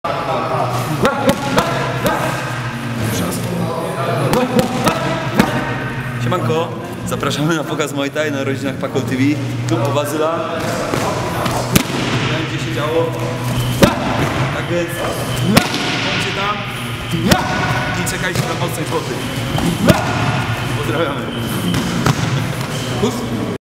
Siemanko, zapraszamy na pokaz Muay Thai na rodzinach Pakol TV. Tu po Bazyla. Będzie się działo. Tak więc bądźcie tam i czekajcie na mocnej foty. Pozdrawiamy.